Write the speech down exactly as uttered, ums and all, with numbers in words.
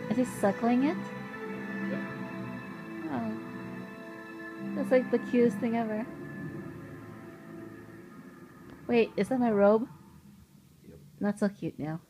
Is he suckling it? Yep. Oh. That's like the cutest thing ever. Wait, is that my robe? Yep. Not so cute now.